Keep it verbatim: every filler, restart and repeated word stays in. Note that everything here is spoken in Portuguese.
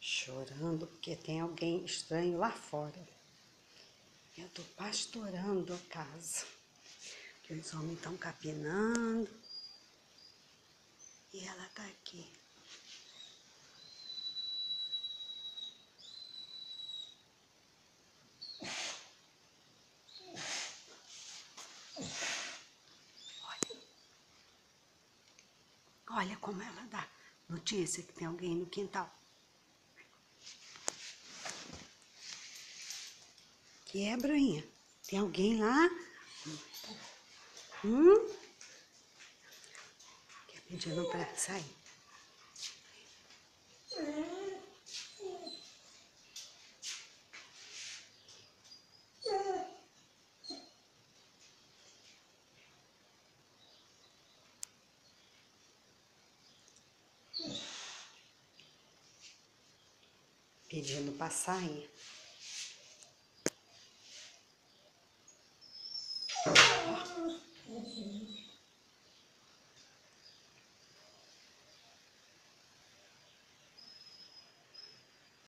chorando porque tem alguém estranho lá fora. Eu tô pastorando a casa, que os homens estão capinando e ela tá aqui. Olha, olha como ela dá notícia que tem alguém no quintal. Que é, Bruinha? Tem alguém lá? Hum? Quer pedindo pra sair? Pedindo pra sair.